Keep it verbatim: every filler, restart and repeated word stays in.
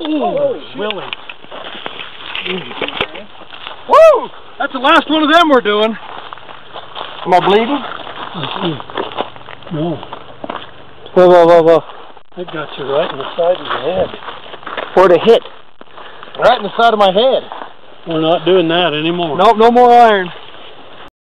Oh, Willie. Woo! That's the last one of them we're doing. Am I bleeding? No. Whoa, whoa, whoa, whoa. That got you right in the side of your head. Where'd it hit? Right in the side of my head. We're not doing that anymore. Nope, no more iron.